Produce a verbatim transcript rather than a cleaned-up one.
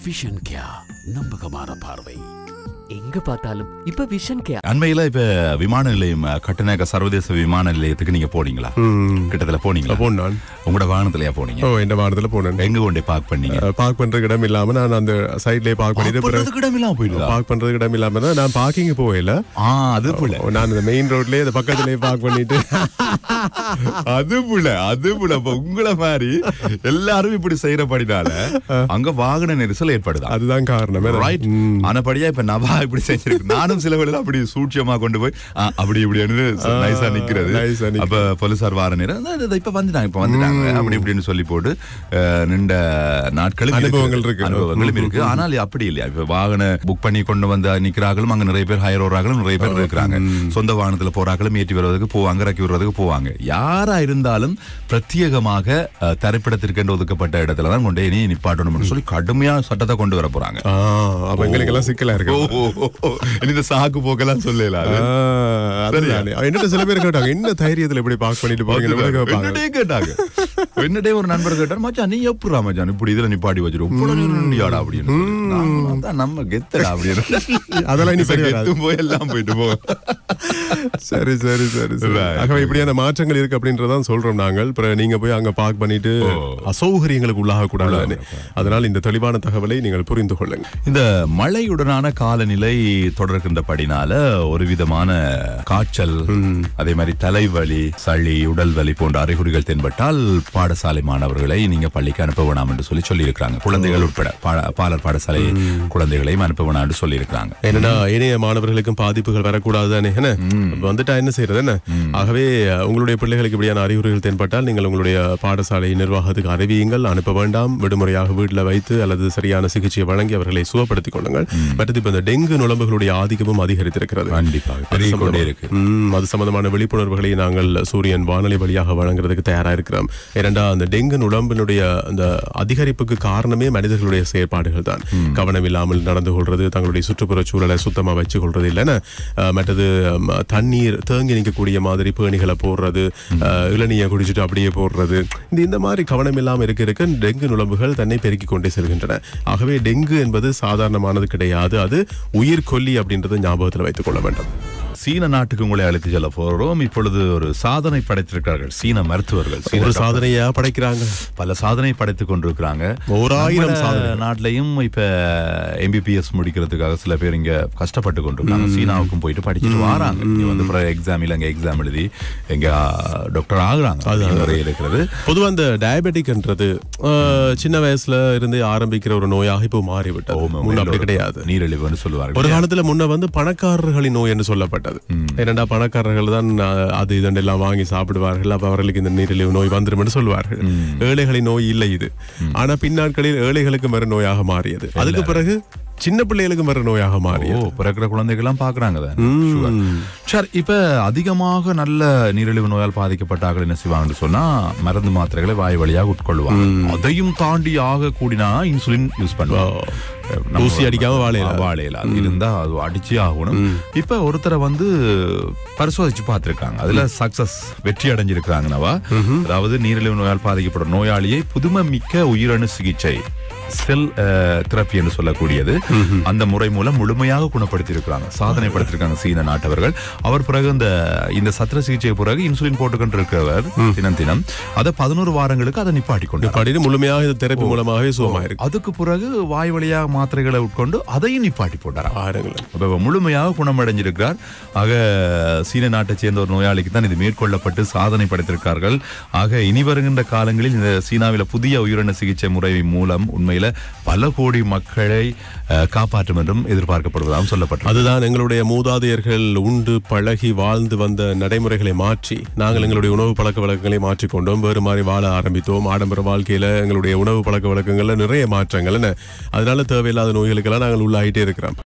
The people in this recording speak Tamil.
விஷன் கேயா நம்பகமான பார்வை. எங்க பார்த்தாலும் இப்ப விஷன் கேயா. அண்மையில இப்ப விமான நிலையம் கட்டுநாயக்க சர்வதேச விமான நிலையத்துக்கு நீங்க போனீங்களா? கிட்டத்துல போனீங்களா? போனான். உங்களோட வாகனத்திலயா போனீங்க? ஓ, இந்த வாகனத்துல போனேன். எங்க கொண்டே பார்க் பண்ணீங்க? பார்க் பண்றதுக்கு இடம் இல்லாம நான் அந்த சைட்லயே பார்க் பண்ணிட்டு இடம் இல்லாம போயிடுதா? பார்க் பண்றதுக்கு இடம் இல்லாம தான் நான் பார்க்கிங் போகல. ஆ, அது புள்ள. நான் இந்த மெயின் ரோட்லயே அந்த பக்கத்துலயே பார்க் பண்ணிட்டு அது புள்ள அது புள்ள உங்கள மாதிரி எல்லாரும் இப்படி செய்யறபடினால அங்க வாகன நெரிசல் ஏற்படுதா? அதுதான் காரணம். ரைட். ஆனபடியா இப்ப நவா இப்படி செஞ்சிருக்கு. நானும் சில வேளையில அப்படி சூட்சமா கொண்டு போய் அப்படி இப்படி நைஸா நிக்கிறது. அப்ப போலீசார் வார நேரம் இப்ப வந்துட்டாங்க இப்ப வந்துட்டாங்க அப்படி இப்படின்னு சொல்லி போட்டு நின்ற நாட்களும் அனுபவங்கள் இருக்கு அனுபவங்களும் இருக்கு. ஆனால் அப்படி இல்லையா? இப்ப வாகன புக் பண்ணி கொண்டு வந்த நிக்கிறார்களும் அங்க நிறைய பேர் ஹையர் ஓடுறாங்களும் நிறைய பேர் இருக்கிறாங்க. சொந்த வாகனத்துல போறாங்களும் ஏற்றி வருவதற்கு போவாங்க, இறக்கி விடுறதுக்கு போவாங்க. யாரா இருந்தாலும் பிரத்யேகமாக தரிப்பிடத்திற்கு என்று ஒதுக்கப்பட்ட இடத்துலதான் கொண்டே நீ நிப்பாட்டணும் சொல்லி கடுமையா சட்டத்தை கொண்டு வர போறாங்க. அவங்களுக்கு எல்லாம் சிக்கலா இருக்கு. இந்த சாக்கு போக்கெல்லாம் சொல்லலாம். என்ன சில பேர் கேட்டாங்க, என்ன தைரியத்துல இப்படி பார்க் பண்ணிட்டு போறீங்க கேட்டாங்க. என்னடே ஒரு நண்பர் கேட்டார், மச்சான் நீ எப்படா மச்சான் இப்படி இதுல நிப்பாட்டி வச்சிருக்கா அப்படின்னு. நம்ம கெத்தடா அப்படின்னு. அதெல்லாம் இனி போய் எல்லாம் போயிட்டு போ. சரி சரி சரி சரி. ஆகவே இப்படியான மாற்றங்கள் இருக்கு அப்படின்றதான் சொல்றோம் நாங்கள். நீங்க போய் அங்க பார்க் பண்ணிட்டு அசௌகரியங்களுக்கு உள்ளாக கூடாது. அதனால் இந்த தெளிவான தகவலை நீங்கள் புரிந்து கொள்ளுங்க. இந்த மழையுடனான காலநிலை தொடர்கின்றபடினால ஒரு விதமான காய்ச்சல், அதே மாதிரி தலைவலி, சளி, உடல் வலி போன்ற அறிகுறிகள் தென்பட்டால் பாடசாலை மாணவர்களை நீங்க பள்ளிக்கு அனுப்ப வேணாம் என்று சொல்லி சொல்லி இருக்கிறாங்க. குழந்தைகள் உட்பட பாலர் பாடசாலை குழந்தைகளையும் அனுப்ப வேணாம் என்று சொல்லி இருக்கிறாங்க. என்னன்னா இணைய மாணவர்களுக்கும் பாதிப்புகள் வரக்கூடாது தானே. வந்துட்டா என்ன செய்யறது என்ன? ஆகவே உங்களுடைய பிள்ளைகளுக்கு இப்படியான அறிகுறிகள் தென்பட்டால் நீங்கள் உங்களுடைய பாடசாலை நிர்வாகத்துக்கு அறிவியுங்கள். அனுப்ப வேண்டாம். விடுமுறையாக வீட்டில் வைத்து அல்லது சரியான சிகிச்சையை வழங்கி அவர்களை சுகப்படுத்திக் கொள்ளுங்கள். மற்றது இப்ப இந்த டெங்கு நுளம்புகளுடைய ஆதிக்கமும் அதிகரித்திருக்கிறது. அது சம்பந்தமான விழிப்புணர்வுகளை நாங்கள் சூரியன் வானொலி வழியாக வழங்குறதுக்கு தயாரா இருக்கிறோம். ஏனென்றா அந்த டெங்கு நுளம்பினுடைய அந்த அதிகரிப்புக்கு காரணமே மனிதர்களுடைய செயற்பாடுகள் தான். கவனம் இல்லாமல் நடந்து கொள்றது, தங்களுடைய சுற்றுப்புற சூழலை சுத்தமா வச்சு கொள்றது இல்லைன்னா மற்றது தண்ணீர் தேங்கி நிற்கக்கூடிய மாதிரி பேணிகளை போடுறது, இளநீயை குடிச்சிட்டு அப்படியே போடுறது, இந்த இந்த மாதிரி கவனம் இல்லாமல் இருக்க இருக்க டெங்கு நுளம்புகள் தன்னை பெருக்கிக் கொண்டே செல்கின்றன. ஆகவே டெங்கு என்பது சாதாரணமானது கிடையாது. அது உயிர்கொல்லி அப்படின்றத ஞாபகத்தில் வைத்துக் கொள்ள வேண்டும். சீன நாட்டுக்கு உங்களை அழைத்து செல்ல போறோம். இப்பொழுது ஒரு சாதனை படைத்திருக்கிறார்கள் சீன மருத்துவர்கள். ஒரு சாதனையா படைக்கிறாங்க, பல சாதனை படைத்துக் கொண்டிருக்கிறாங்க. ஓராயிரம் நாட்டிலையும் இப்ப எம்பிபிஎஸ் முடிக்கிறதுக்காக சில பேர் இங்க கஷ்டப்பட்டு கொண்டிருக்காங்க. சீனாவுக்கும் போயிட்டு படிச்சுட்டு வராங்க. இங்க வந்து எக்ஸாம் இல்ல அங்க எக்ஸாம் எழுதி எங்க டாக்டர் ஆகுறாங்க. அது நிறைய இருக்கிறது. பொதுவாக அந்த டயபெட்டிக்ன்றது சின்ன வயசுல இருந்து ஆரம்பிக்கிற ஒரு நோயாக இப்போ மாறிவிட்டது. முன்ன அப்படி கிடையாது. நீரிழிவுன்னு சொல்லுவாங்க. ஒரு காலத்துல முன்ன வந்து பணக்காரர்களின் நோய் என்று சொல்லப்பட்டது. ஏனென்றா பணக்காரர்கள் தான் அது இதெல்லாம் வாங்கி சாப்பிடுவார்கள். அப்ப அவர்களுக்கு இந்த நீரிழிவு நோய் வந்துடும் என்று சொல்வார்கள். ஏழைகளின் நோய் இல்லை இது. ஆனா பின்னாட்களில் ஏழைகளுக்கு மறு நோயாக மாறியது. அதுக்கு பிறகு சின்ன பிள்ளைகளுக்கு வர நோயாக மாறி பிறக்கிற குழந்தைகள்லாம் பாக்குறாங்க. சரி, இப்ப அதிகமாக நல்ல நீரிழிவு நோயால் பாதிக்கப்பட்டார்கள் என்ன செய்வாங்கன்னு சொன்னா மருந்து மாத்திரைகளை வாய் வழியாக உட்கொள்வாங்க. அதையும் தாண்டி ஆக கூடினா இன்சுலின் யூஸ் பண்ணுவாங்க. ஊசி அடிக்காம வாழையில வாழையில அது இருந்தா அது அடிச்சே ஆகணும். இப்ப ஒருத்தரை வந்து பரிசோதிச்சு பார்த்திருக்காங்க. அதுல சக்சஸ் வெற்றி அடைஞ்சிருக்காங்கன்னவா. அதாவது நீரிழிவு நோயால் பாதிக்கப்படும் நோயாளியை புதுமை மிக்க உயிரணு சிகிச்சை செல் தெரப்பி என்று சொல்லக்கூடியது அந்த முறை மூலம் முழுமையாக குணப்படுத்தி இருக்கிறாங்க. சாதனை படுத்திருக்காங்க சீன நாட்டவர்கள். அவர் பிறகு இந்த இந்த சத்திர சிகிச்சை பிறகு இன்சுலின் போட்டுக்கொண்டு இருக்கிறவர் தினம் தினம் அதை பதினோரு வாரங்களுக்கு அதை நிப்பாட்டி கொண்டு முழுமையாக இந்த தெரப்பி மூலமாகவே சுகமாயிருக்கு. அதுக்கு பிறகு வாய் வழியாக மாத்திரைகளை உட்கொண்டு அதையும் நிப்பாட்டி போட்டார். முழுமையாக குணமடைஞ்சிருக்கிறார். ஆக சீன நாட்டை சேர்ந்த ஒரு நோயாளிக்கு தான் இது மேற்கொள்ளப்பட்டு சாதனை படைத்திருக்கார்கள். ஆக இனி வருகின்ற காலங்களில் இந்த சீனாவில் புதிய உயிரணு சிகிச்சை முறை மூலம் உண்மை பல கோடி மக்களை காப்பாற்றும் என்றும் எதிர்பார்க்கப்படுவதாகவும் சொல்லப்பட்டது. அதுதான் எங்களுடைய மூதாதையர்கள் உண்டு பழகி வாழ்ந்து வந்த நடைமுறைகளை மாற்றி நாங்கள் எங்களுடைய உணவு பழக்க வழக்கங்களை மாற்றிக்கொண்டோம். வேறு மாதிரி வாழ ஆரம்பித்தோம். ஆடம்பர வாழ்க்கையில எங்களுடைய உணவு பழக்க வழக்கங்கள்ல நிறைய மாற்றங்கள். அதனால தேவையில்லாத நோய்களுக்கெல்லாம் நாங்கள் உள்ளாகிட்டே இருக்கிறோம்.